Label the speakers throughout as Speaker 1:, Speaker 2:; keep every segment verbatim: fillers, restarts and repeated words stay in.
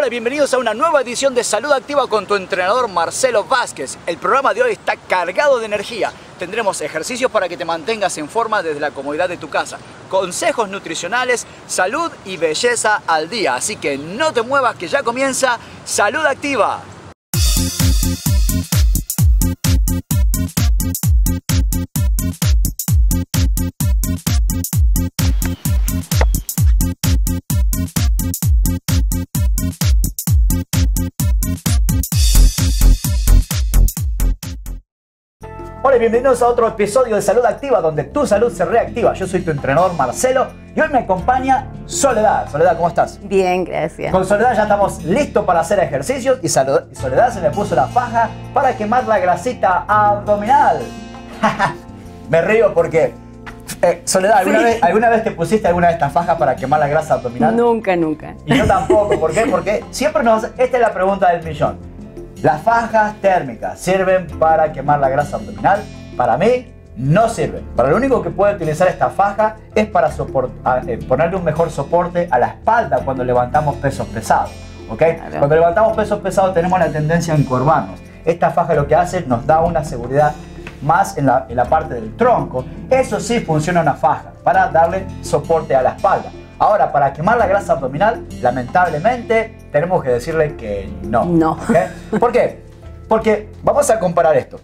Speaker 1: Hola, bienvenidos a una nueva edición de Salud Activa con tu entrenador Marcelo Vázquez. El programa de hoy está cargado de energía. Tendremos ejercicios para que te mantengas en forma desde la comodidad de tu casa, consejos nutricionales, salud y belleza al día. Así que no te muevas, que ya comienza Salud Activa. Hola y bienvenidos a otro episodio de Salud Activa, donde tu salud se reactiva. Yo soy tu entrenador Marcelo y hoy me acompaña Soledad. Soledad, ¿cómo estás?
Speaker 2: Bien, gracias.
Speaker 1: Con Soledad ya estamos listos para hacer ejercicios y Soledad se le puso la faja para quemar la grasita abdominal. Me río porque... Eh, Soledad, ¿alguna, sí. vez, ¿alguna vez te pusiste alguna de estas fajas para quemar la grasa abdominal?
Speaker 2: Nunca, nunca.
Speaker 1: Y yo tampoco. ¿Por qué? Porque siempre nos... Esta es la pregunta del millón. ¿Las fajas térmicas sirven para quemar la grasa abdominal? Para mí, no sirven. Para lo único que puede utilizar esta faja es para eh, ponerle un mejor soporte a la espalda cuando levantamos pesos pesados. ¿Okay? Claro. Cuando levantamos pesos pesados tenemos la tendencia a encorvarnos. Esta faja lo que hace nos da una seguridad más en la, en la parte del tronco. Eso sí funciona una faja, para darle soporte a la espalda. Ahora, para quemar la grasa abdominal, lamentablemente, tenemos que decirle que no.
Speaker 2: No.
Speaker 1: ¿Okay? ¿Por qué? Porque vamos a comparar esto.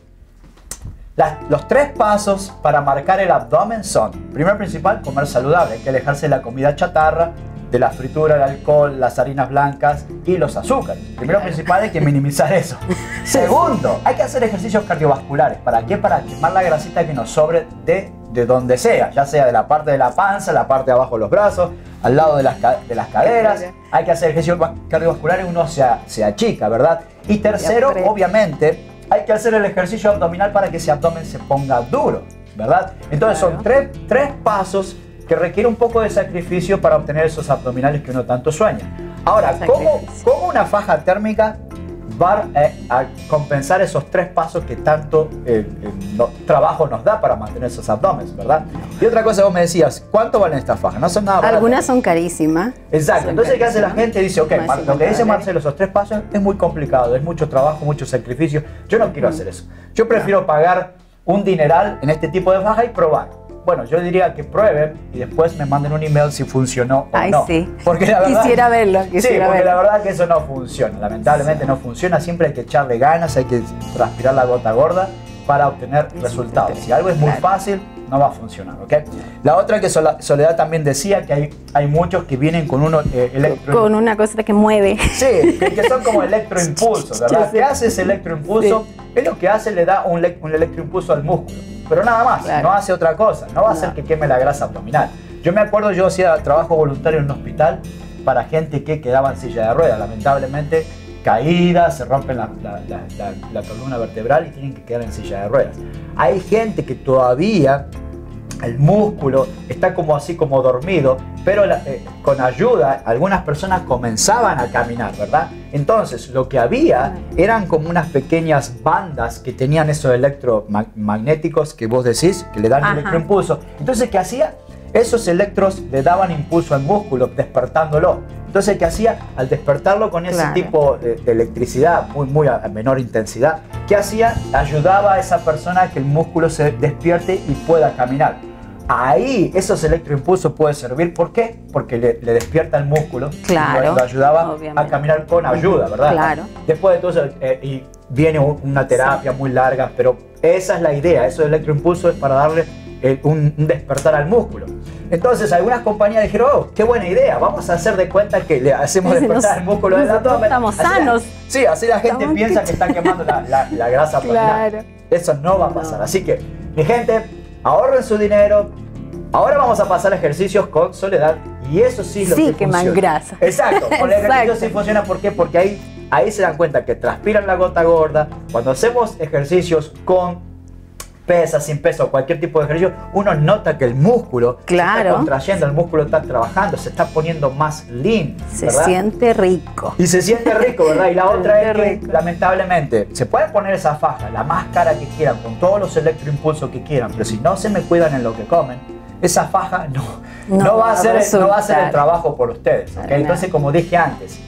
Speaker 1: Las, los tres pasos para marcar el abdomen son, primero principal, comer saludable. Hay que alejarse de la comida chatarra, de la fritura, el alcohol, las harinas blancas y los azúcares. Primero principal, hay que minimizar eso. Segundo, hay que hacer ejercicios cardiovasculares. ¿Para qué? Para quemar la grasita que nos sobre de, de donde sea, ya sea de la parte de la panza, la parte de abajo de los brazos, al lado de las, de las caderas. Hay que hacer ejercicios cardiovasculares, uno se, se achica, ¿verdad? Y tercero, obviamente, hay que hacer el ejercicio abdominal para que ese abdomen se ponga duro, ¿verdad? Entonces claro. son tres, tres pasos que requiere un poco de sacrificio para obtener esos abdominales que uno tanto sueña. Ahora, ¿cómo, cómo una faja térmica va eh, a compensar esos tres pasos que tanto eh, eh, no, trabajo nos da para mantener esos abdómenes, ¿verdad? Y otra cosa, vos me decías, ¿cuánto valen estas fajas? No son nada baratas.
Speaker 2: Algunas son carísimas.
Speaker 1: Exacto.
Speaker 2: Son
Speaker 1: Entonces, ¿qué hace la gente? Dice, ok,
Speaker 2: Mar
Speaker 1: lo que dice Marcelo, esos tres pasos es muy complicado, es mucho trabajo, mucho sacrificio. Yo no quiero mm. hacer eso. Yo prefiero no. pagar un dineral en este tipo de faja y probar. Bueno, yo diría que prueben y después me manden un email si funcionó o
Speaker 2: Ay,
Speaker 1: no.
Speaker 2: Sí.
Speaker 1: Porque la verdad,
Speaker 2: quisiera verlo, quisiera
Speaker 1: Sí, porque
Speaker 2: verlo.
Speaker 1: la verdad que eso no funciona. Lamentablemente sí. no funciona. Siempre hay que echarle ganas, hay que transpirar la gota gorda para obtener sí, resultados. Sí, si algo es muy claro. fácil, no va a funcionar, ¿ok? La otra que Soledad también decía que hay, hay muchos que vienen con uno eh, electro...
Speaker 2: Con una cosa que mueve.
Speaker 1: Sí, que, que son como electroimpulsos, ¿verdad? ¿Qué hace ese electroimpulso? Sí. Es lo que hace, le da un, un electroimpulso al músculo. Pero nada más, claro. no hace otra cosa, no va a hacer no. que queme la grasa abdominal. Yo me acuerdo, yo hacía trabajo voluntario en un hospital para gente que quedaba en silla de ruedas, lamentablemente caídas, se rompen la, la, la, la, la columna vertebral y tienen que quedar en silla de ruedas. Hay gente que todavía el músculo está como así como dormido, pero la, eh, con ayuda algunas personas comenzaban a caminar, ¿verdad? Entonces lo que había eran como unas pequeñas bandas que tenían esos electromagnéticos que vos decís, que le dan Ajá. electroimpulso. Entonces, ¿qué hacía? Esos electros le daban impulso al músculo, despertándolo. Entonces, ¿qué hacía? Al despertarlo con ese claro. tipo de, de electricidad, muy, muy a menor intensidad, ¿qué hacía? Ayudaba a esa persona a que el músculo se despierte y pueda caminar. Ahí esos electroimpulsos pueden servir. ¿Por qué? Porque le, le despierta el músculo
Speaker 2: claro,
Speaker 1: y lo, lo ayudaba
Speaker 2: obviamente.
Speaker 1: a caminar con ayuda, ¿verdad?
Speaker 2: Claro.
Speaker 1: Después de todo eso, eh, y viene una terapia sí. muy larga, pero esa es la idea. Esos electroimpulsos es para darle eh, un, un despertar al músculo. Entonces algunas compañías dijeron, oh, qué buena idea, vamos a hacer de cuenta que le hacemos
Speaker 2: sí,
Speaker 1: despertar
Speaker 2: nos,
Speaker 1: el músculo del abdomen.
Speaker 2: Estamos
Speaker 1: así
Speaker 2: sanos.
Speaker 1: La, sí, así la gente
Speaker 2: estamos
Speaker 1: piensa que está quemando la, la, la grasa abdominal.
Speaker 2: Claro.
Speaker 1: Eso no va a pasar.
Speaker 2: No.
Speaker 1: Así que, mi gente, ahorren su dinero. Ahora vamos a pasar ejercicios con Soledad y eso sí es lo
Speaker 2: sí,
Speaker 1: que funciona. Sí,
Speaker 2: queman grasa.
Speaker 1: Exacto, con el ejercicio sí funciona. ¿Por qué? Porque ahí, ahí se dan cuenta que transpiran la gota gorda. Cuando hacemos ejercicios con pesas, sin peso, cualquier tipo de ejercicio, uno nota que el músculo
Speaker 2: claro.
Speaker 1: se está contrayendo, el músculo está trabajando, se está poniendo más lean,
Speaker 2: Se
Speaker 1: ¿verdad?
Speaker 2: siente rico.
Speaker 1: Y se siente rico, ¿verdad? Y la otra es que,
Speaker 2: rico.
Speaker 1: lamentablemente, se pueden poner esa faja, la más cara que quieran, con todos los electroimpulsos que quieran, pero si no se me cuidan en lo que comen, esa faja no, no, no, va, a hacer, no va a hacer el trabajo por ustedes, ¿okay? Entonces, como dije antes,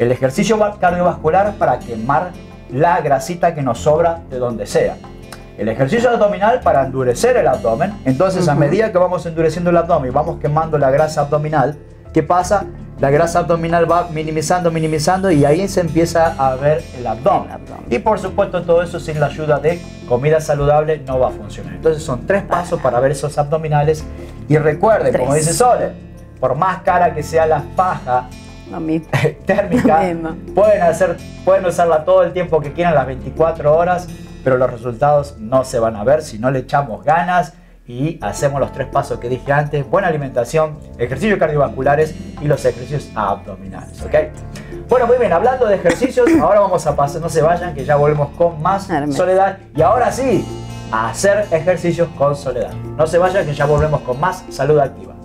Speaker 1: El ejercicio cardiovascular para quemar la grasita que nos sobra de donde sea. El ejercicio abdominal para endurecer el abdomen. Entonces, uh-huh. a medida que vamos endureciendo el abdomen y vamos quemando la grasa abdominal, ¿qué pasa? La grasa abdominal va minimizando, minimizando y ahí se empieza a ver el abdomen. el abdomen. Y por supuesto todo eso sin la ayuda de comida saludable no va a funcionar. Entonces son tres pasos para ver esos abdominales. Y recuerden, tres. como dice Sole, por más cara que sea la faja térmica, pueden, hacer, pueden usarla todo el tiempo que quieran, las veinticuatro horas, pero los resultados no se van a ver si no le echamos ganas y hacemos los tres pasos que dije antes: buena alimentación, ejercicios cardiovasculares y los ejercicios abdominales, ¿ok? Bueno, muy bien, hablando de ejercicios, ahora vamos a pasar, no se vayan, que ya volvemos con más Soledad. Y ahora sí, a hacer ejercicios con Soledad. No se vayan, que ya volvemos con más Salud Activa.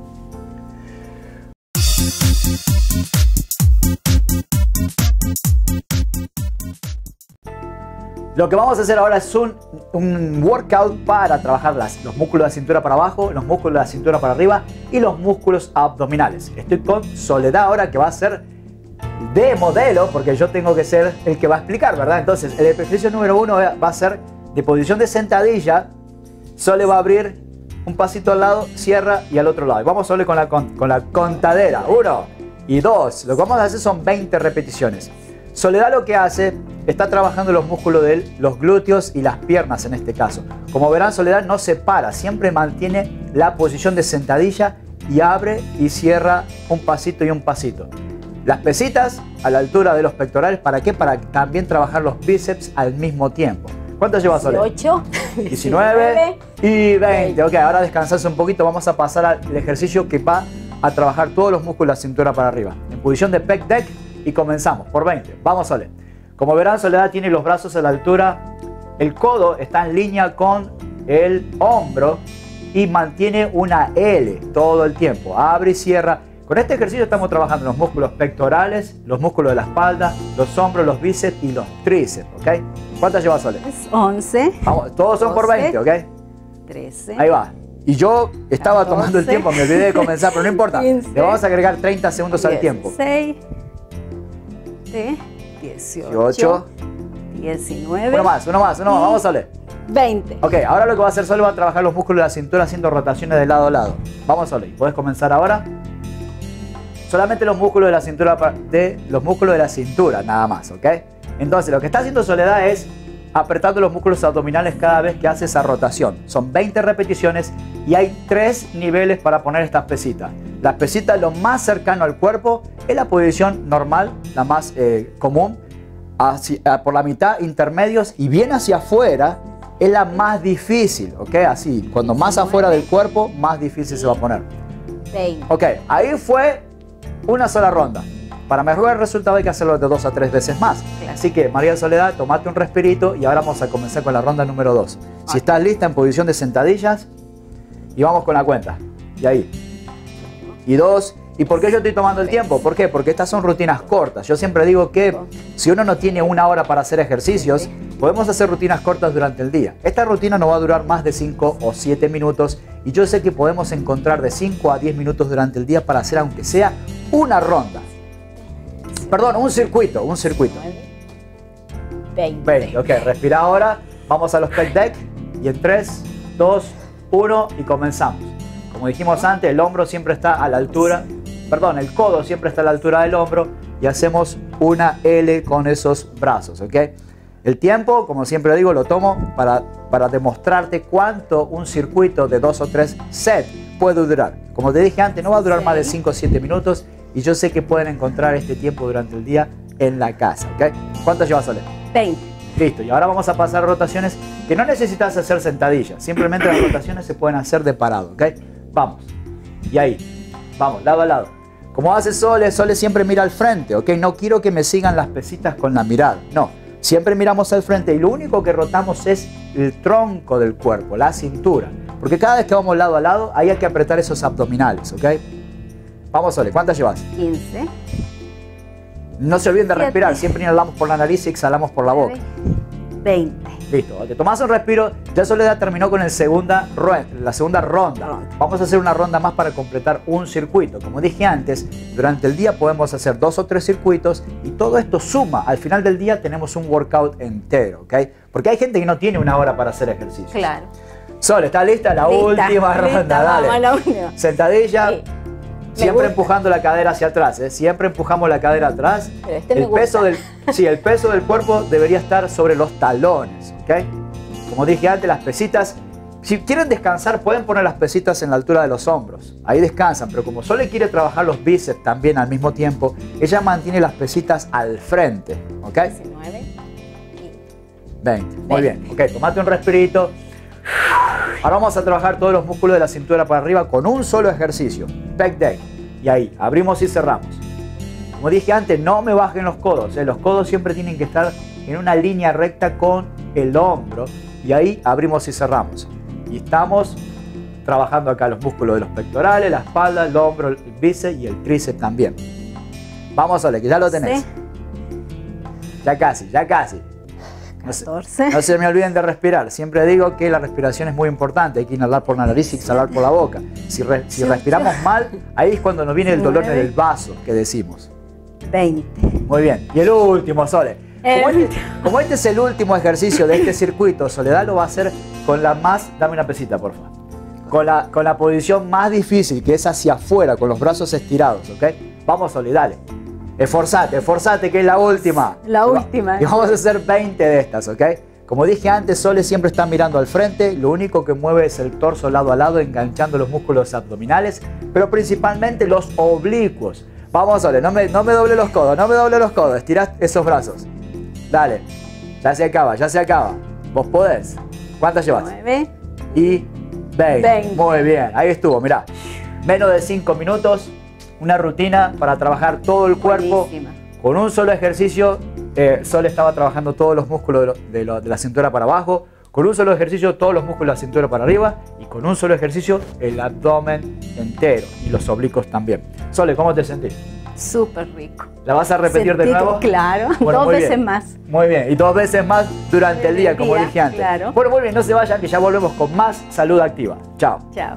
Speaker 1: Lo que vamos a hacer ahora es un, un workout para trabajar las, los músculos de la cintura para abajo, los músculos de la cintura para arriba y los músculos abdominales. Estoy con Soledad ahora, que va a ser de modelo, porque yo tengo que ser el que va a explicar, ¿verdad? Entonces, el ejercicio número uno va a ser de posición de sentadilla. Sole va a abrir un pasito al lado, cierra y al otro lado. Vamos Sole con la, con, con la contadera. Uno y dos. Lo que vamos a hacer son veinte repeticiones. Soledad lo que hace, está trabajando los músculos de los glúteos y las piernas en este caso. Como verán, Soledad no se para, siempre mantiene la posición de sentadilla y abre y cierra un pasito y un pasito. Las pesitas a la altura de los pectorales, ¿para qué? Para también trabajar los bíceps al mismo tiempo. ¿Cuánto lleva Soledad?
Speaker 2: dieciocho,
Speaker 1: diecinueve y veinte. Ok, ahora descansarse un poquito, vamos a pasar al ejercicio que va a trabajar todos los músculos de la cintura para arriba. En posición de pec deck. Y comenzamos por veinte. Vamos, Sole. Como verán, Soledad tiene los brazos a la altura. El codo está en línea con el hombro y mantiene una L todo el tiempo. Abre y cierra. Con este ejercicio estamos trabajando los músculos pectorales, los músculos de la espalda, los hombros, los bíceps y los tríceps. ¿Ok? ¿Cuántas lleva, Sole?
Speaker 2: Es once.
Speaker 1: Vamos, todos son doce, por veinte, ¿ok?
Speaker 2: trece.
Speaker 1: Ahí va. Y yo estaba catorce, tomando el tiempo, me olvidé de comenzar, pero no importa. quince, le vamos a agregar treinta segundos al tiempo.
Speaker 2: dieciséis. dieciocho,
Speaker 1: dieciocho,
Speaker 2: diecinueve.
Speaker 1: Uno más, uno más, uno más. Vamos, Sole.
Speaker 2: veinte.
Speaker 1: Ok, ahora lo que va a hacer Sole va a trabajar los músculos de la cintura haciendo rotaciones de lado a lado. Vamos, Sole. ¿Puedes comenzar ahora? Solamente los músculos de la cintura, de los músculos de la cintura, nada más, ¿ok? Entonces, lo que está haciendo Soledad es apretando los músculos abdominales cada vez que hace esa rotación. Son veinte repeticiones y hay tres niveles para poner estas pesitas. Las pesitas, lo más cercano al cuerpo, es la posición normal, la más eh, común. Hacia, por la mitad, intermedios, y bien hacia afuera es la más difícil, ¿ok? Así, cuando más afuera del cuerpo, más difícil se va a poner.
Speaker 2: veinte.
Speaker 1: Ok, ahí fue una sola ronda. Para mejorar el resultado hay que hacerlo de dos a tres veces más. Claro. Así que, María Soledad, tomate un respirito y ahora vamos a comenzar con la ronda número dos. Okay. Si estás lista, en posición de sentadillas, y vamos con la cuenta. Y ahí. Y dos. ¿Y por qué yo estoy tomando el tiempo? ¿Por qué? Porque estas son rutinas cortas. Yo siempre digo que si uno no tiene una hora para hacer ejercicios, podemos hacer rutinas cortas durante el día. Esta rutina no va a durar más de cinco o siete minutos y yo sé que podemos encontrar de cinco a diez minutos durante el día para hacer aunque sea una ronda. Perdón, un circuito, un circuito.
Speaker 2: veinte.
Speaker 1: veinte, ok, respira ahora. Vamos a los pec deck y en tres, dos, uno y comenzamos. Como dijimos antes, el hombro siempre está a la altura, perdón, el codo siempre está a la altura del hombro y hacemos una L con esos brazos, ¿ok? El tiempo, como siempre digo, lo tomo para, para demostrarte cuánto un circuito de dos o tres sets puede durar. Como te dije antes, no va a durar más de cinco o siete minutos y yo sé que pueden encontrar este tiempo durante el día en la casa, ¿ok? ¿Cuántas llevas, Sole?
Speaker 2: veinte.
Speaker 1: Listo, y ahora vamos a pasar a rotaciones que no necesitas hacer sentadillas, simplemente las rotaciones se pueden hacer de parado, ¿ok? Vamos, y ahí, vamos, lado a lado. Como hace Sole, Sole siempre mira al frente, ¿ok? No quiero que me sigan las pesitas con la mirada, no. Siempre miramos al frente y lo único que rotamos es el tronco del cuerpo, la cintura. Porque cada vez que vamos lado a lado, ahí hay que apretar esos abdominales, ¿ok? Vamos, Sole, ¿cuántas llevas?
Speaker 2: quince.
Speaker 1: No se olviden de
Speaker 2: siete.
Speaker 1: Respirar, siempre inhalamos por la nariz y exhalamos por la boca.
Speaker 2: veinte.
Speaker 1: Listo, te tomás un respiro. Ya Soledad terminó con el segunda, la segunda ronda. ronda. Vamos a hacer una ronda más para completar un circuito. Como dije antes, durante el día podemos hacer dos o tres circuitos y todo esto suma. Al final del día tenemos un workout entero, ¿ok? Porque hay gente que no tiene una hora para hacer ejercicio.
Speaker 2: Claro.
Speaker 1: Sol, ¿está lista? La lista, última ronda,
Speaker 2: lista,
Speaker 1: dale.
Speaker 2: Vamos, la última.
Speaker 1: Sentadilla.
Speaker 2: Sí.
Speaker 1: Siempre empujando la cadera hacia atrás, ¿eh? Siempre empujamos la cadera atrás.
Speaker 2: Pero este me
Speaker 1: el, peso
Speaker 2: gusta.
Speaker 1: del, sí, el peso del cuerpo debería estar sobre los talones, ¿ok? Como dije antes, las pesitas, si quieren descansar, pueden poner las pesitas en la altura de los hombros. Ahí descansan, pero como Sole quiere trabajar los bíceps también al mismo tiempo, ella mantiene las pesitas al frente, ¿ok?
Speaker 2: diecinueve y
Speaker 1: veinte. Muy bien, ok, tomate un respirito. Ahora vamos a trabajar todos los músculos de la cintura para arriba con un solo ejercicio, pec deck. Y ahí, abrimos y cerramos. Como dije antes, no me bajen los codos. ¿eh? Los codos siempre tienen que estar en una línea recta con el hombro. Y ahí abrimos y cerramos. Y estamos trabajando acá los músculos de los pectorales, la espalda, el hombro, el bíceps y el tríceps también. Vamos, Ole, que ya lo tenés.
Speaker 2: Sí.
Speaker 1: Ya casi, ya casi. No se,
Speaker 2: catorce.
Speaker 1: no se me olviden de respirar. Siempre digo que la respiración es muy importante. Hay que inhalar por la nariz y exhalar por la boca. Si, re, si respiramos mal, ahí es cuando nos viene el dolor en el vaso que decimos.
Speaker 2: veinte.
Speaker 1: Muy bien. Y el último, Sole. Como este, como este es el último ejercicio de este circuito, Soledad lo va a hacer con la más... Dame una pesita, por favor. Con la, con la posición más difícil, que es hacia afuera, con los brazos estirados, ¿ok? Vamos, Sole, dale. Esforzate, esforzate, que es la última.
Speaker 2: La última.
Speaker 1: Y vamos a hacer veinte de estas, ¿ok? Como dije antes, Sole siempre está mirando al frente. Lo único que mueve es el torso lado a lado, enganchando los músculos abdominales, pero principalmente los oblicuos. Vamos, Sole, no me, no me doble los codos, no me doble los codos. Estirá esos brazos. Dale. Ya se acaba, ya se acaba. Vos podés. ¿Cuántas llevas?
Speaker 2: nueve.
Speaker 1: Y veinte.
Speaker 2: veinte.
Speaker 1: Muy bien, ahí estuvo, mirá. Menos de cinco minutos. Una rutina para trabajar todo el cuerpo.
Speaker 2: Buenísima.
Speaker 1: Con un solo ejercicio, eh, Sol estaba trabajando todos los músculos de, lo, de, lo, de la cintura para abajo. Con un solo ejercicio, todos los músculos de la cintura para arriba. Y con un solo ejercicio, el abdomen entero. Y los oblicuos también. Sole, ¿cómo te sentís?
Speaker 2: Súper rico.
Speaker 1: ¿La vas a repetir
Speaker 2: Sentí,
Speaker 1: de nuevo?
Speaker 2: Claro,
Speaker 1: Bueno,
Speaker 2: dos veces
Speaker 1: bien.
Speaker 2: más.
Speaker 1: Muy bien, y dos veces más durante el día, como
Speaker 2: día,
Speaker 1: dije antes.
Speaker 2: claro.
Speaker 1: Bueno, muy bien, no se vayan, que ya volvemos con más Salud Activa. Chao.
Speaker 2: Chao.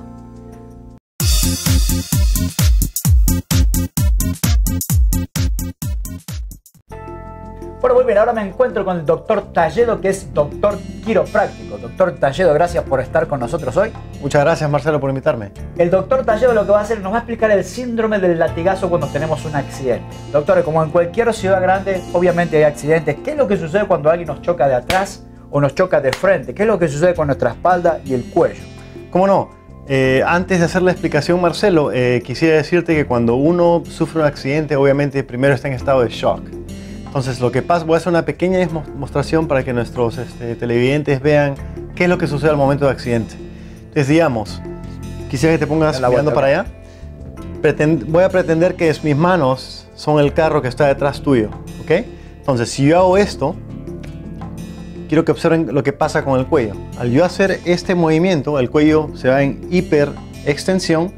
Speaker 1: Bueno, muy bien, ahora me encuentro con el doctor Talledo, que es doctor quiropráctico. Doctor Talledo, gracias por estar con nosotros hoy.
Speaker 3: Muchas gracias, Marcelo, por invitarme.
Speaker 1: El doctor Talledo lo que va a hacer, nos va a explicar el síndrome del latigazo cuando tenemos un accidente. Doctor, como en cualquier ciudad grande, obviamente hay accidentes. ¿Qué es lo que sucede cuando alguien nos choca de atrás o nos choca de frente? ¿Qué es lo que sucede con nuestra espalda y el cuello?
Speaker 3: ¿Cómo no? Eh, antes de hacer la explicación, Marcelo, eh, quisiera decirte que cuando uno sufre un accidente, obviamente primero está en estado de shock. Entonces, lo que pasa, voy a hacer una pequeña demostración para que nuestros este, televidentes vean qué es lo que sucede al momento del accidente. Entonces, digamos, quisiera que te pongas mirando para allá. Pretend, voy a pretender que es, mis manos son el carro que está detrás tuyo, ¿ok? Entonces, si yo hago esto, quiero que observen lo que pasa con el cuello. Al yo hacer este movimiento, el cuello se va en hiperextensión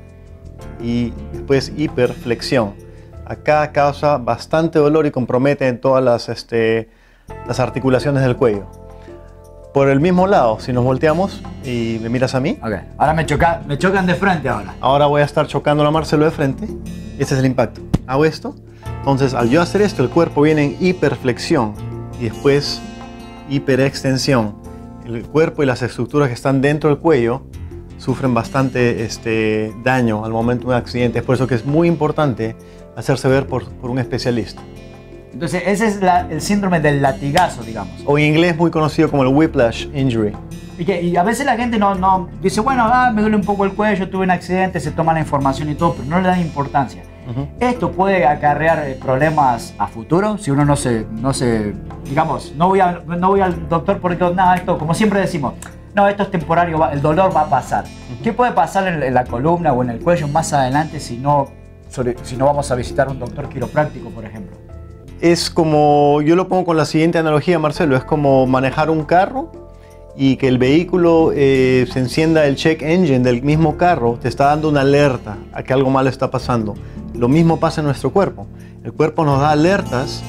Speaker 3: y después hiperflexión. Acá causa bastante dolor y compromete en todas las, este, las articulaciones del cuello. Por el mismo lado, si nos volteamos y me miras a mí.
Speaker 1: Ok, ahora me, choca, me chocan de frente ahora.
Speaker 3: Ahora voy a estar chocando a Marcelo de frente. Este es el impacto. Hago esto. Entonces, al yo hacer esto, el cuerpo viene en hiperflexión y después hiperextensión. El cuerpo y las estructuras que están dentro del cuello sufren bastante este, daño al momento de un accidente. Es por eso que es muy importante hacerse ver por, por un especialista.
Speaker 1: Entonces, ese es la, el síndrome del latigazo, digamos.
Speaker 3: O en inglés muy conocido como el whiplash injury.
Speaker 1: Y, que, y a veces la gente no, no dice, bueno, ah, me duele un poco el cuello, tuve un accidente, se toma la información y todo, pero no le dan importancia. Uh-huh. Esto puede acarrear problemas a futuro si uno no se, no se digamos, no voy, a, no voy al doctor porque nada, esto, como siempre decimos, no, esto es temporario, el dolor va a pasar. Uh-huh. ¿Qué puede pasar en, en la columna o en el cuello más adelante si no, sobre, si no vamos a visitar a un doctor quiropráctico, por ejemplo?
Speaker 3: Es como, yo lo pongo con la siguiente analogía, Marcelo, es como manejar un carro y que el vehículo eh, se encienda el check engine del mismo carro, te está dando una alerta a que algo malo está pasando. Lo mismo pasa en nuestro cuerpo. El cuerpo nos da alertas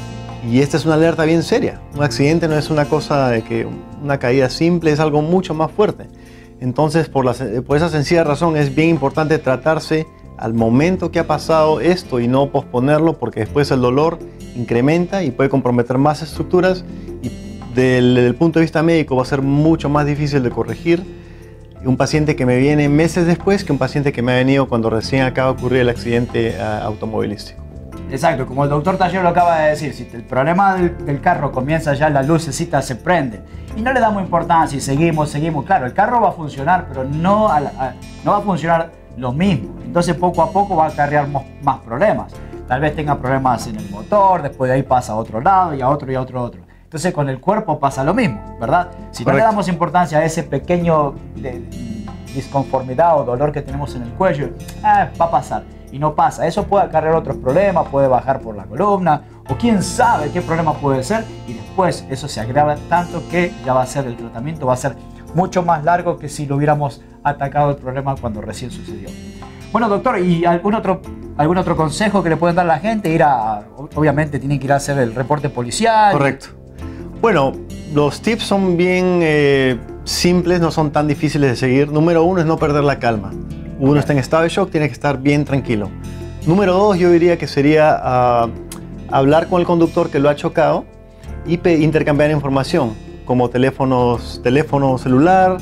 Speaker 3: Y esta es una alerta bien seria. Un accidente no es una cosa de que una caída simple, es algo mucho más fuerte. Entonces, por, la, por esa sencilla razón, es bien importante tratarse al momento que ha pasado esto y no posponerlo, porque después el dolor incrementa y puede comprometer más estructuras y desde el punto de vista médico va a ser mucho más difícil de corregir un paciente que me viene meses después que un paciente que me ha venido cuando recién acaba de ocurrir el accidente uh, automovilístico.
Speaker 1: Exacto, como el doctor Tallero lo acaba de decir, si el problema del, del carro comienza ya, las lucecitas se prenden y no le damos importancia y seguimos, seguimos, claro, el carro va a funcionar, pero no, a la, a, no va a funcionar lo mismo, entonces poco a poco va a acarrear más problemas, tal vez tenga problemas en el motor, después de ahí pasa a otro lado y a otro y a otro otro. Entonces con el cuerpo pasa lo mismo, ¿verdad? Si Correcto. No le damos importancia a ese pequeño de, disconformidad o dolor que tenemos en el cuello, eh, va a pasar. Y no pasa. Eso puede acarrear otros problemas, puede bajar por la columna, o quién sabe qué problema puede ser, y después eso se agrava tanto que ya va a ser el tratamiento, va a ser mucho más largo que si lo hubiéramos atacado el problema cuando recién sucedió. Bueno, doctor, ¿y algún otro, algún otro consejo que le pueden dar a la gente? Ir a, obviamente tienen que ir a hacer el reporte policial.
Speaker 3: Correcto. Bueno, los tips son bien eh, simples, no son tan difíciles de seguir. Número uno es no perder la calma. Uno está en estado de shock, tiene que estar bien tranquilo. Número dos, yo diría que sería uh, hablar con el conductor que lo ha chocado y intercambiar información, como teléfonos, teléfono celular,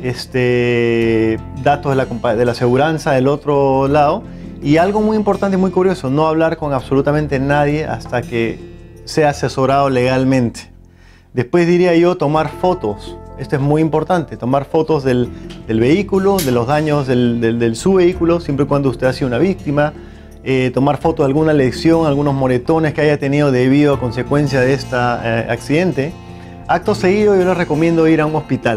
Speaker 3: este, datos de la, de la aseguranza del otro lado. Y algo muy importante y muy curioso, no hablar con absolutamente nadie hasta que sea asesorado legalmente. Después diría yo tomar fotos. Esto es muy importante, tomar fotos del, del vehículo, de los daños del, del, del su vehículo, siempre y cuando usted ha sido una víctima. Eh, tomar fotos de alguna lesión, algunos moretones que haya tenido debido a consecuencia de este eh, accidente. Acto seguido yo les recomiendo ir a un hospital.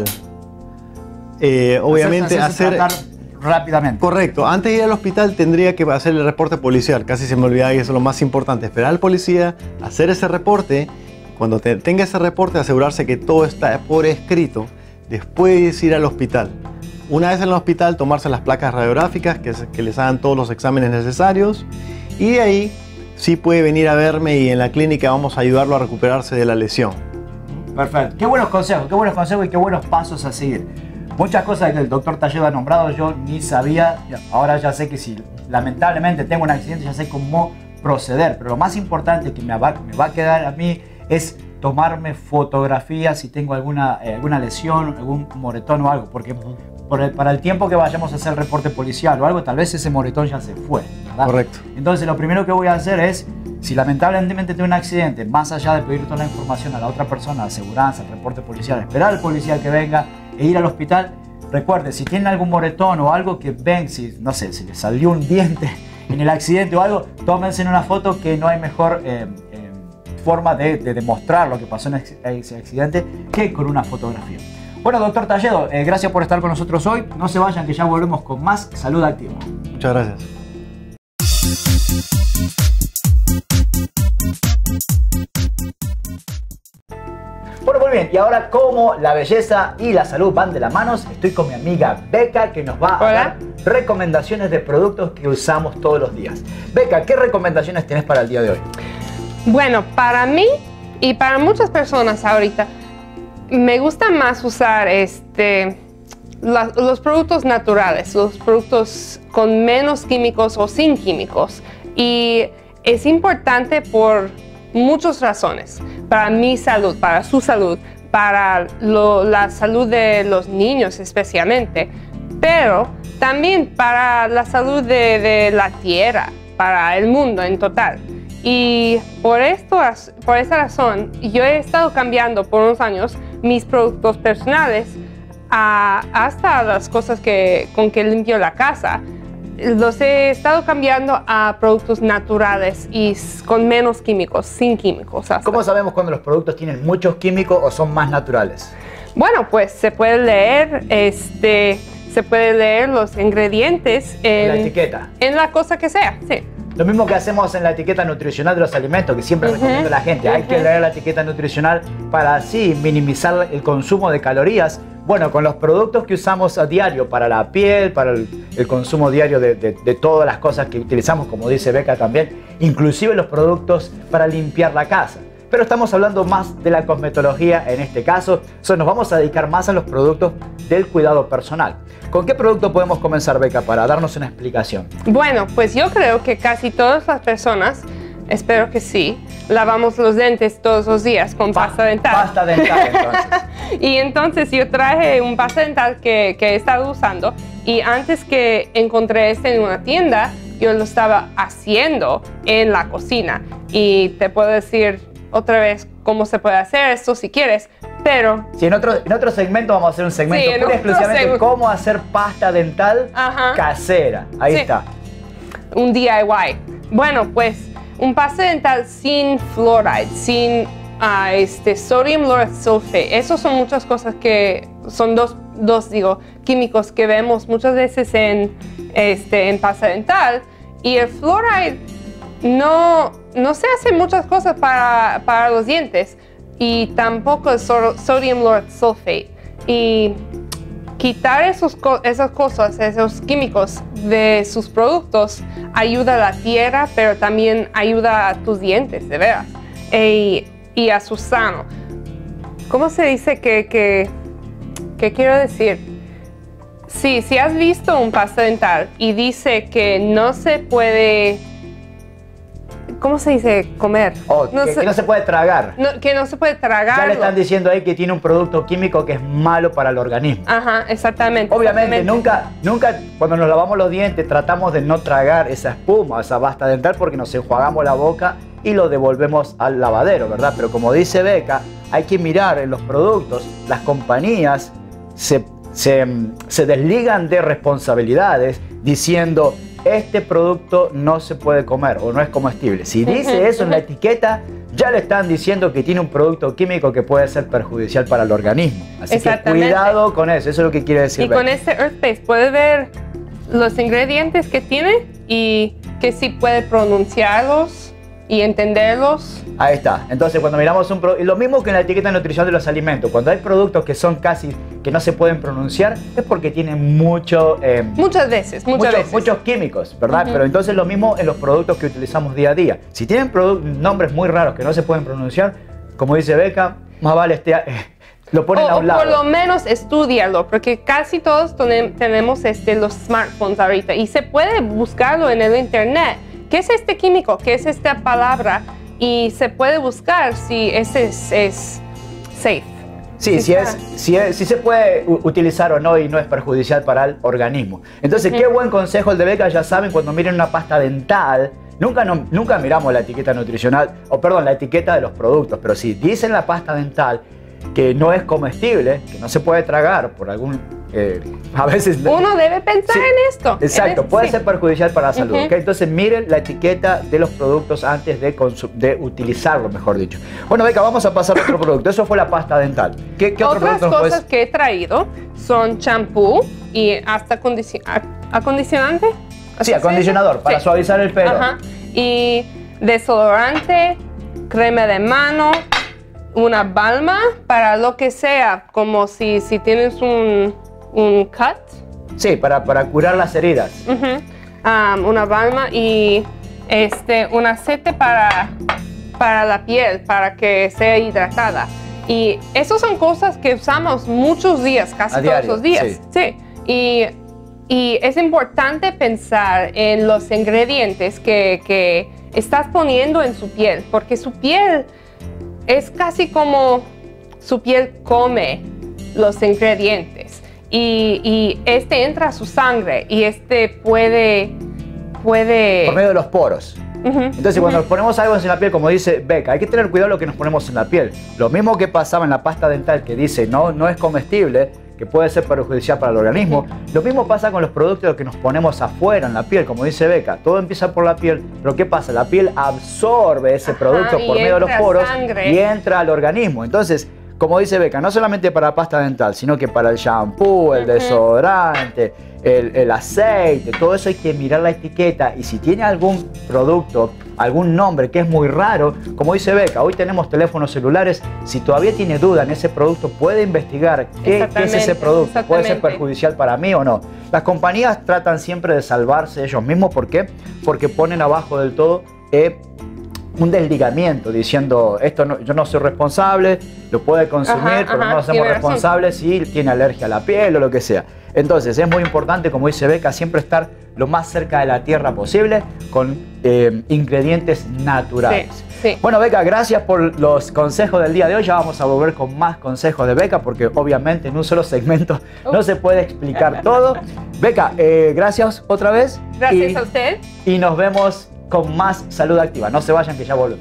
Speaker 3: Eh, obviamente hacer...
Speaker 1: rápidamente.
Speaker 3: Correcto. Antes de ir al hospital tendría que hacer el reporte policial. Casi se me olvidaba y eso es lo más importante. Esperar al policía, hacer ese reporte. Cuando te, tenga ese reporte, asegurarse que todo está por escrito. Después ir al hospital. Una vez en el hospital, tomarse las placas radiográficas, que, que les hagan todos los exámenes necesarios. Y de ahí, sí puede venir a verme y en la clínica vamos a ayudarlo a recuperarse de la lesión.
Speaker 1: Perfecto. Qué buenos consejos, qué buenos consejos y qué buenos pasos a seguir. Muchas cosas que el doctor Tallero ha nombrado yo ni sabía. Ahora ya sé que si lamentablemente tengo un accidente, ya sé cómo proceder. Pero lo más importante que me va, me va a quedar a mí es tomarme fotografías si tengo alguna, eh, alguna lesión, algún moretón o algo, porque por el, para el tiempo que vayamos a hacer el reporte policial o algo, tal vez ese moretón ya se fue, ¿verdad?
Speaker 3: Correcto.
Speaker 1: Entonces lo primero que voy a hacer es, si lamentablemente tengo un accidente, más allá de pedir toda la información a la otra persona, la aseguranza, el reporte policial, esperar al policía que venga e ir al hospital, recuerde, si tienen algún moretón o algo que ven, si, no sé, si les salió un diente en el accidente o algo, tómense una foto, que no hay mejor eh, eh, forma de, de demostrar lo que pasó en ese accidente que con una fotografía. Bueno, doctor Tallero, eh, gracias por estar con nosotros hoy. No se vayan, que ya volvemos con más Salud Activa.
Speaker 3: Muchas gracias.
Speaker 1: Bueno, muy bien, y ahora como la belleza y la salud van de la mano, estoy con mi amiga Beca, que nos va a
Speaker 4: Hola.
Speaker 1: dar recomendaciones de productos que usamos todos los días. Beca, ¿qué recomendaciones tienes para el día de hoy?
Speaker 4: Bueno, para mí y para muchas personas ahorita, me gusta más usar este, la, los productos naturales, los productos con menos químicos o sin químicos. Y es importante por muchas razones. Para mi salud, para su salud, para lo, la salud de los niños especialmente, pero también para la salud de, de la tierra, para el mundo en total. Y por, esto, por esta razón, yo he estado cambiando por unos años mis productos personales a, hasta las cosas que, con que limpio la casa. Los he estado cambiando a productos naturales y con menos químicos, sin químicos. Hasta.
Speaker 1: ¿Cómo sabemos cuando los productos tienen muchos químicos o son más naturales?
Speaker 4: Bueno, pues se puede leer, este, se puede leer los ingredientes en,
Speaker 1: en la etiqueta.
Speaker 4: En la cosa que sea, sí.
Speaker 1: Lo mismo que hacemos en la etiqueta nutricional de los alimentos, que siempre uh-huh. recomiendo a la gente. Uh-huh. Hay que leer la etiqueta nutricional para así minimizar el consumo de calorías. Bueno, con los productos que usamos a diario para la piel, para el, el consumo diario de, de, de todas las cosas que utilizamos, como dice Beca también, inclusive los productos para limpiar la casa. pero estamos hablando más de la cosmetología en este caso. So, nos vamos a dedicar más a los productos del cuidado personal. ¿Con qué producto podemos comenzar, Becca, para darnos una explicación?
Speaker 4: Bueno, pues yo creo que casi todas las personas, espero que sí, lavamos los dientes todos los días con pa pasta dental.
Speaker 1: Pasta dental, entonces.
Speaker 4: Y entonces yo traje un pasta dental que, que he estado usando, y antes que encontré este en una tienda, yo lo estaba haciendo en la cocina. Y te puedo decir otra vez cómo se puede hacer esto si quieres, pero...
Speaker 1: Sí, en otro, en otro segmento vamos a hacer un segmento
Speaker 4: sí,
Speaker 1: pura y exclusivamente de cómo hacer pasta dental
Speaker 4: Ajá.
Speaker 1: casera. Ahí
Speaker 4: sí.
Speaker 1: está.
Speaker 4: Un D I Y. Bueno, pues un pasta dental sin fluoride, sin uh, este, sodium lauryl sulfate. Esas son muchas cosas que son dos, dos digo, químicos que vemos muchas veces en, este, en pasta dental. Y el fluoride no, no se hace muchas cosas para, para los dientes, y tampoco el sodium lauryl sulfate. Y quitar esos, esas cosas, esos químicos de sus productos ayuda a la tierra, pero también ayuda a tus dientes, de veras, e, y a su sano. ¿Cómo se dice que, que, que quiero decir? Sí, si has visto un pasta dental y dice que no se puede... ¿Cómo se dice? Comer.
Speaker 1: Oh,
Speaker 4: no
Speaker 1: que,
Speaker 4: se,
Speaker 1: que no se puede tragar.
Speaker 4: No, que no se puede tragar.
Speaker 1: Ya le están diciendo ahí que tiene un producto químico que es malo para el organismo.
Speaker 4: Ajá, exactamente.
Speaker 1: Obviamente,
Speaker 4: exactamente.
Speaker 1: nunca, nunca cuando nos lavamos los dientes tratamos de no tragar esa espuma, esa pasta dental, porque nos enjuagamos la boca y lo devolvemos al lavadero, ¿verdad? Pero como dice Becca, hay que mirar en los productos, las compañías se, se, se desligan de responsabilidades diciendo... este producto no se puede comer o no es comestible. Si dice uh-huh, eso en uh-huh. la etiqueta, ya le están diciendo que tiene un producto químico que puede ser perjudicial para el organismo. Así que cuidado con eso, eso es lo que quiere decir.
Speaker 4: Y Becca. Con este Earth Base puede ver los ingredientes que tiene y que sí puede pronunciarlos y entenderlos.
Speaker 1: Ahí está. Entonces, cuando miramos un producto, lo mismo que en la etiqueta de nutrición de los alimentos, cuando hay productos que son casi, que no se pueden pronunciar, es porque tienen mucho... Eh,
Speaker 4: muchas veces, muchas
Speaker 1: muchos,
Speaker 4: veces.
Speaker 1: Muchos químicos, ¿verdad? Uh-huh. Pero entonces lo mismo en los productos que utilizamos día a día. Si tienen nombres muy raros que no se pueden pronunciar, como dice Becca, más vale este... Eh, lo ponen
Speaker 4: o,
Speaker 1: a un lado.
Speaker 4: O por lo menos estudiarlo, porque casi todos tenemos este, los smartphones ahorita y se puede buscarlo en el internet. ¿Qué es este químico? ¿Qué es esta palabra? Y se puede buscar si ese es, es safe.
Speaker 1: Sí, si, es, si, es, si se puede utilizar o no y no es perjudicial para el organismo. Entonces, uh-huh. qué buen consejo el de Becca. Ya saben, cuando miren una pasta dental, nunca, no, nunca miramos la etiqueta nutricional, o perdón, la etiqueta de los productos, pero si dicen la pasta dental que no es comestible, que no se puede tragar por algún... Eh, a veces...
Speaker 4: Uno debe pensar sí, en esto.
Speaker 1: Exacto,
Speaker 4: en
Speaker 1: puede
Speaker 4: sí.
Speaker 1: ser perjudicial para la salud.
Speaker 4: Uh-huh.
Speaker 1: ¿Okay? Entonces miren la etiqueta de los productos antes de, de utilizarlo, mejor dicho. Bueno, Becca, vamos a pasar a otro producto. Eso fue la pasta dental. ¿Qué, qué otro
Speaker 4: Otras
Speaker 1: producto
Speaker 4: cosas
Speaker 1: puedes...
Speaker 4: que he traído son champú y hasta acondici acondicionante.
Speaker 1: Sí, acondicionador, para sí. suavizar el pelo.
Speaker 4: Ajá. Y desodorante, crema de mano, una balma para lo que sea, como si, si tienes un, un cut.
Speaker 1: Sí, para, para curar las heridas.
Speaker 4: Uh-huh. um, una balma y este, un aceite para, para la piel, para que sea hidratada. Y esas son cosas que usamos muchos días, casi todos los días. Sí. sí. Y, y es importante pensar en los ingredientes que, que estás poniendo en su piel, porque su piel es casi como su piel come los ingredientes y, y este entra a su sangre y este puede... puede...
Speaker 1: por medio de los poros.
Speaker 4: Uh-huh.
Speaker 1: Entonces, uh-huh. cuando nos ponemos algo en la piel, como dice Becca, hay que tener cuidado lo que nos ponemos en la piel. Lo mismo que pasaba en la pasta dental que dice no, no es comestible, que puede ser perjudicial para el organismo. Uh-huh. Lo mismo pasa con los productos que nos ponemos afuera en la piel, como dice Becca. Todo empieza por la piel, pero ¿qué pasa? La piel absorbe ese Ajá, producto por medio de los poros sangre. y entra al organismo. Entonces, como dice Becca, no solamente para pasta dental, sino que para el shampoo, el uh-huh. desodorante, el, el aceite, todo eso hay que mirar la etiqueta y si tiene algún producto, algún nombre que es muy raro, como dice Becca, hoy tenemos teléfonos celulares, si todavía tiene duda en ese producto, puede investigar qué, qué es ese producto, puede ser perjudicial para mí o no. Las compañías tratan siempre de salvarse ellos mismos, ¿por qué? Porque ponen abajo del todo eh, un desligamiento diciendo, esto no, yo no soy responsable, lo puede consumir,
Speaker 4: Ajá,
Speaker 1: pero
Speaker 4: ajá,
Speaker 1: no somos
Speaker 4: tiene
Speaker 1: responsables si tiene alergia a la piel o lo que sea. Entonces es muy importante, como dice Becca, siempre estar lo más cerca de la tierra posible con eh, ingredientes naturales.
Speaker 4: Sí, sí.
Speaker 1: Bueno, Becca, gracias por los consejos del día de hoy. Ya vamos a volver con más consejos de Becca porque obviamente en un solo segmento uh. no se puede explicar todo. Becca, eh, gracias otra vez.
Speaker 4: Gracias
Speaker 1: y,
Speaker 4: a usted.
Speaker 1: Y nos vemos con más Salud Activa. No se vayan que ya volvemos.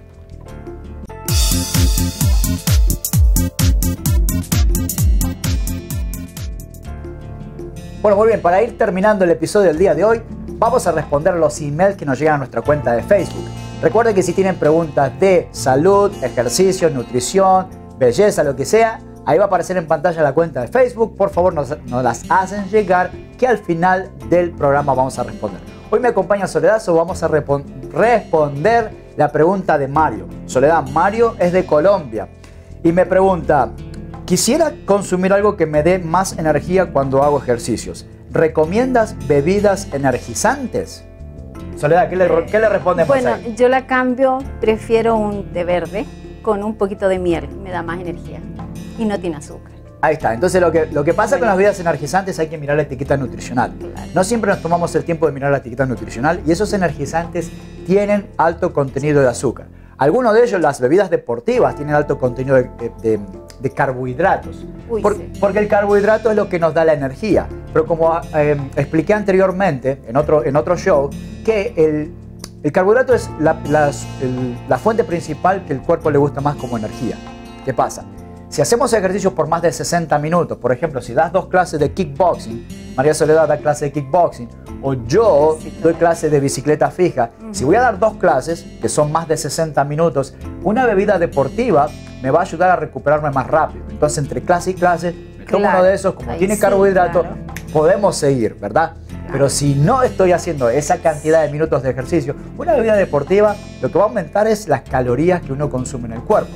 Speaker 1: Bueno, muy bien, para ir terminando el episodio del día de hoy, vamos a responder los emails que nos llegan a nuestra cuenta de Facebook. Recuerden que si tienen preguntas de salud, ejercicio, nutrición, belleza, lo que sea, ahí va a aparecer en pantalla la cuenta de Facebook. Por favor, nos, nos las hacen llegar, que al final del programa vamos a responder. Hoy me acompaña Soledad, so vamos a responder la pregunta de Mario. Soledad, Mario es de Colombia y me pregunta: quisiera consumir algo que me dé más energía cuando hago ejercicios. ¿Recomiendas bebidas energizantes? Soledad, ¿qué le, qué le respondemos
Speaker 2: Bueno,
Speaker 1: ahí?
Speaker 2: yo la cambio, prefiero un té verde con un poquito de miel, me da más energía y no tiene azúcar.
Speaker 1: Ahí está. Entonces lo que, lo que pasa bueno. con las bebidas energizantes, hay que mirar la etiqueta nutricional. Claro. No siempre nos tomamos el tiempo de mirar la etiqueta nutricional y esos energizantes tienen alto contenido de azúcar. Algunos de ellos, las bebidas deportivas, tienen alto contenido de, de, de, de carbohidratos.
Speaker 2: Uy,
Speaker 1: Por,
Speaker 2: sí.
Speaker 1: Porque el carbohidrato es lo que nos da la energía. Pero como eh, expliqué anteriormente en otro, en otro show, que el, el carbohidrato es la, las, el, la fuente principal que el cuerpo le gusta más como energía. ¿Qué pasa? Si hacemos ejercicios por más de sesenta minutos, por ejemplo, si das dos clases de kickboxing, María Soledad da clase de kickboxing, o yo sí, doy clase de bicicleta fija, uh-huh. si voy a dar dos clases, que son más de sesenta minutos, una bebida deportiva me va a ayudar a recuperarme más rápido. Entonces, entre clase y clase, me tomo
Speaker 2: claro.
Speaker 1: uno de esos, como Ahí tiene sí, carbohidrato, claro. podemos seguir, ¿verdad? Claro. Pero si no estoy haciendo esa cantidad de minutos de ejercicio, una bebida deportiva lo que va a aumentar es las calorías que uno consume en el cuerpo.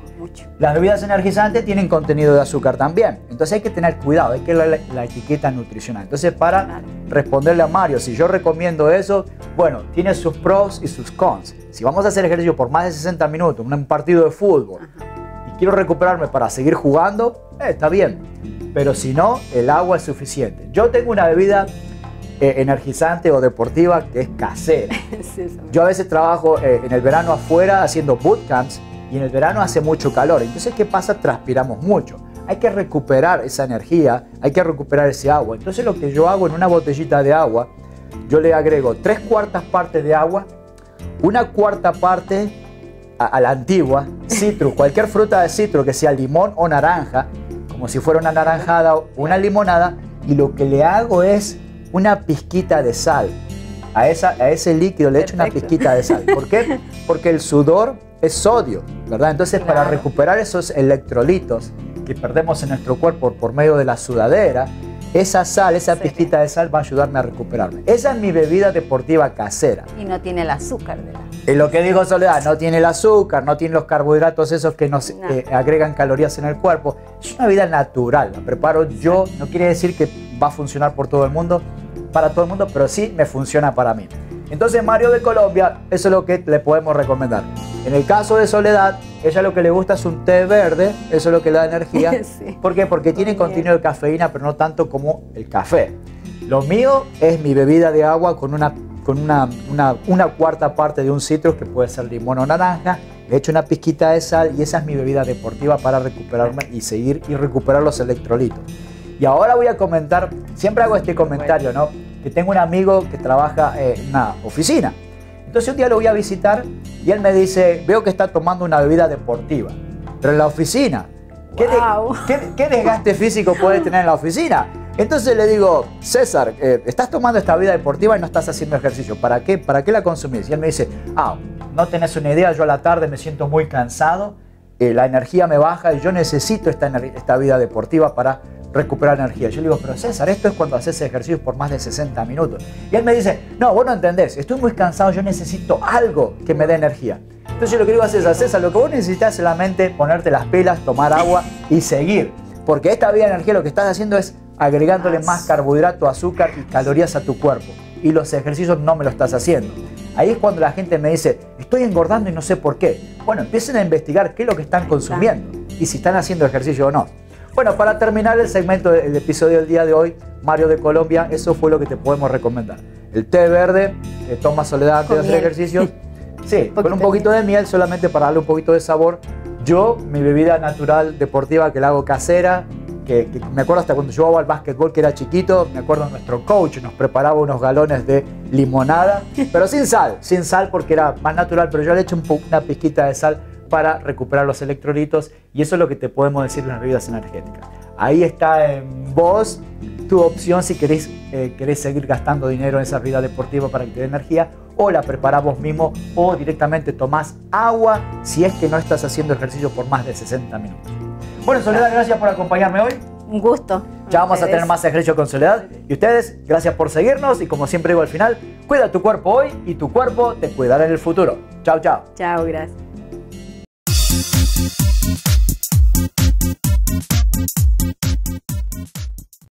Speaker 1: Las bebidas energizantes tienen contenido de azúcar también, entonces hay que tener cuidado, hay que leer la, la etiqueta nutricional. Entonces, para claro. responderle a Mario, si yo recomiendo eso, bueno, tiene sus pros y sus cons. Si vamos a hacer ejercicio por más de sesenta minutos, un partido de fútbol, Ajá. y quiero recuperarme para seguir jugando, eh, está bien, pero si no, el agua es suficiente. Yo tengo una bebida eh, energizante o deportiva que es casera. sí, yo a veces trabajo eh, en el verano afuera haciendo bootcamps, y en el verano hace mucho calor. Entonces, ¿qué pasa? Transpiramos mucho. Hay que recuperar esa energía, hay que recuperar ese agua. Entonces, lo que yo hago en una botellita de agua, yo le agrego tres cuartas partes de agua, una cuarta parte a, a la antigua, citrus, cualquier fruta de citrus, que sea limón o naranja, como si fuera una naranjada o una limonada, y lo que le hago es una pizquita de sal. A, esa, a ese líquido le echo una pizquita de sal. ¿Por qué? Porque el sudor es sodio, ¿verdad? Entonces, claro. para recuperar esos electrolitos que perdemos en nuestro cuerpo por medio de la sudadera, esa sal, esa sí. pizquita de sal va a ayudarme a recuperarme. Esa es mi bebida deportiva casera.
Speaker 2: Y no tiene el azúcar, ¿verdad?
Speaker 1: Es lo que dijo Soledad, no tiene el azúcar, no tiene los carbohidratos esos que nos no. eh, agregan calorías en el cuerpo. Es una bebida natural, la preparo yo, no quiere decir que va a funcionar por todo el mundo, para todo el mundo, pero sí me funciona para mí. Entonces, Mario de Colombia, eso es lo que le podemos recomendar. En el caso de Soledad, ella lo que le gusta es un té verde, eso es lo que le da energía. Sí. ¿Por qué? Porque tiene contenido de cafeína, pero no tanto como el café. Lo mío es mi bebida de agua con una, con una, una, una cuarta parte de un citrus, que puede ser limón o naranja. Le echo una pizquita de sal y esa es mi bebida deportiva para recuperarme y seguir y recuperar los electrolitos. Y ahora voy a comentar, siempre hago este comentario, ¿no? Que tengo un amigo que trabaja en una oficina. Entonces un día lo voy a visitar y él me dice, veo que está tomando una bebida deportiva, pero en la oficina. ¿Qué, wow. de, ¿qué, qué desgaste físico puede tener en la oficina? Entonces le digo, César, eh, estás tomando esta bebida deportiva y no estás haciendo ejercicio. ¿Para qué? ¿Para qué la consumís? Y él me dice, ah, no tenés una idea, yo a la tarde me siento muy cansado, eh, la energía me baja y yo necesito esta, esta vida deportiva para recuperar energía. Yo le digo, pero César, esto es cuando haces ejercicios por más de sesenta minutos. Y él me dice, no, vos no entendés, estoy muy cansado, yo necesito algo que me dé energía. Entonces yo lo que digo a César, César, lo que vos necesitas es solamente ponerte las pilas, tomar agua y seguir. Porque esta vida de energía lo que estás haciendo es agregándole más carbohidrato, azúcar y calorías a tu cuerpo. y los ejercicios no me lo estás haciendo. Ahí es cuando la gente me dice, estoy engordando y no sé por qué. Bueno, empiecen a investigar qué es lo que están consumiendo y si están haciendo ejercicio o no. Bueno, para terminar el segmento del episodio del día de hoy, Mario de Colombia, eso fue lo que te podemos recomendar. El té verde, que toma Soledad antes de hacer ejercicio. Sí, con un poquito de miel solamente para darle un poquito de sabor. Yo, mi bebida natural deportiva que la hago casera, que, que me acuerdo hasta cuando yo jugaba al básquetbol que era chiquito, me acuerdo nuestro coach nos preparaba unos galones de limonada, pero sin sal, sin sal porque era más natural, pero yo le eché un una pizquita de sal para recuperar los electrolitos y eso es lo que te podemos decir de las bebidas energéticas. Ahí está en vos tu opción si querés, eh, querés seguir gastando dinero en esa vida deportiva para que te dé energía, o la preparás vos mismo o directamente tomás agua si es que no estás haciendo ejercicio por más de sesenta minutos. Bueno, Soledad, gracias por acompañarme hoy.
Speaker 2: Un gusto.
Speaker 1: Ya vamos a tener más ejercicio con Soledad. Y ustedes, gracias por seguirnos y como siempre digo al final, cuida tu cuerpo hoy y tu cuerpo te cuidará en el futuro. Chao, chao.
Speaker 2: Chao, gracias.